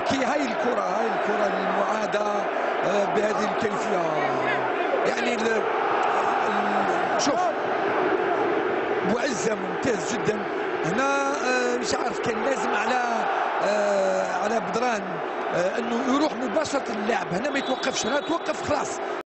هاي الكرة المعادة بهذه الكيفية. يعني شوف بوعزة ممتاز جدا هنا. مش عارف كان لازم على بدران انه يروح مباشرة للعب هنا، ما يتوقفش، هنا توقف خلاص.